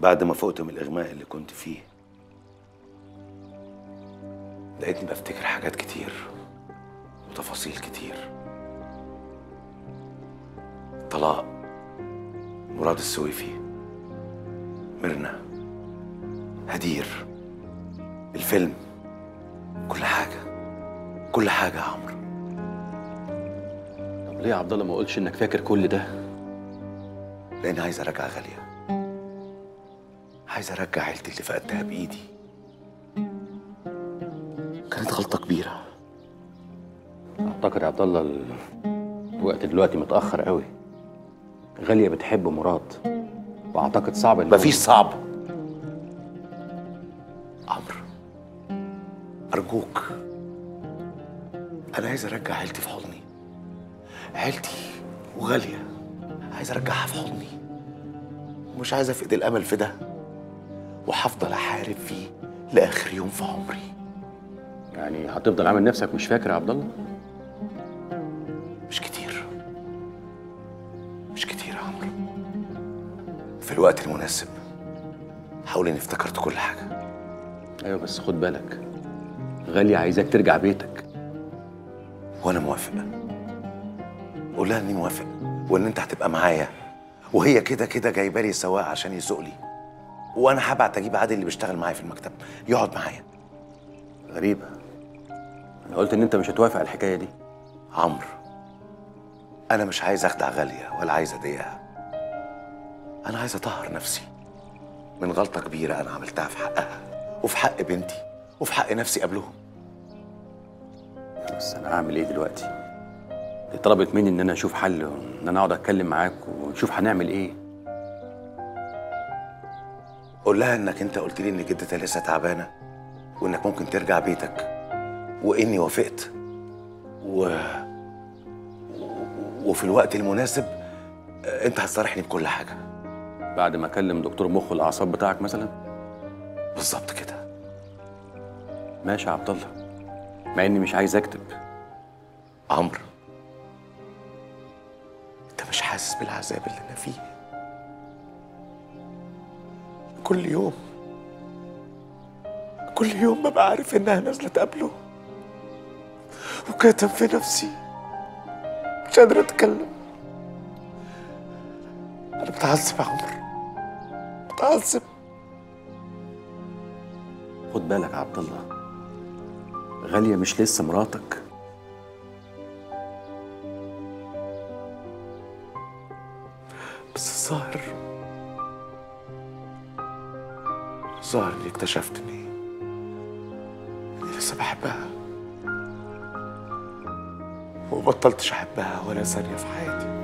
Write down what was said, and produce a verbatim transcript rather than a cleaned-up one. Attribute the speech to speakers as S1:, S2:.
S1: بعد ما فقت من الإغماء اللي كنت فيه لقيتني بفتكر حاجات كتير وتفاصيل كتير. طلاق، مراد السويفي، ميرنا، هدير، الفيلم، كل حاجة كل حاجة يا عمرو.
S2: طب ليه يا عبد الله ما قلتش انك فاكر كل ده؟
S1: لأني عايز أرجع غالية، عايز أرجع عيلتي اللي فقدتها بإيدي. كانت غلطة كبيرة.
S2: اعتقد يا عبد الله الوقت دلوقتي متأخر قوي. غالية بتحب مراد، واعتقد صعب ان
S1: مفيش صعب. عمرو أرجوك، أنا عايز أرجع عيلتي في حضني. عيلتي وغالية عايز أرجعها في حضني، ومش عايز أفقد الأمل في ده، وهفضل أحارب فيه لآخر يوم في عمري.
S2: يعني هتفضل عامل نفسك مش فاكر يا عبد الله؟
S1: مش كتير مش كتير يا عمرو. في الوقت المناسب حاول إني افتكرت كل حاجة.
S2: ايوه بس خد بالك، غالية عايزاك ترجع بيتك.
S1: وأنا موافق. قول لها إني موافق وإن أنت هتبقى معايا، وهي كده كده جايبه لي سواق عشان يسوق لي، وأنا هبعت أجيب عادل اللي بيشتغل معايا في المكتب يقعد معايا.
S2: غريبة، أنا قلت إن أنت مش هتوافق على الحكاية دي.
S1: عمرو أنا مش عايز أخدع غالية ولا عايز أضايقها. أنا عايز أطهر نفسي من غلطة كبيرة أنا عملتها في حقها وفي حق بنتي وفي حق نفسي قبلهم.
S2: بس أنا هعمل إيه دلوقتي؟ دي طلبت مني إن أنا أشوف حل، وإن أنا أقعد أتكلم معاك ونشوف هنعمل إيه.
S1: قول لها إنك أنت قلت لي إن جدتها لسه تعبانة وإنك ممكن ترجع بيتك، وإني وافقت، و... وفي الوقت المناسب أنت هتصارحني بكل حاجة.
S2: بعد ما أكلم دكتور مخ والأعصاب بتاعك مثلا؟
S1: بالظبط كده.
S2: ماشي يا عبد الله، مع إني مش عايز أكتب.
S1: عمرو أنت مش حاسس بالعذاب اللي أنا فيه؟ كل يوم كل يوم ببقى عارف إنها نازلة تقابله، وكاتم في نفسي مش قادر أتكلم. أنا متعذب يا عمرو، متعذب.
S2: خد بالك يا عبد الله، غالية مش لسه مراتك.
S1: بس الظاهر الظاهر إني اكتشفت إني إني لسه بحبها، ومبطلتش أحبها ولا ثانية في حياتي.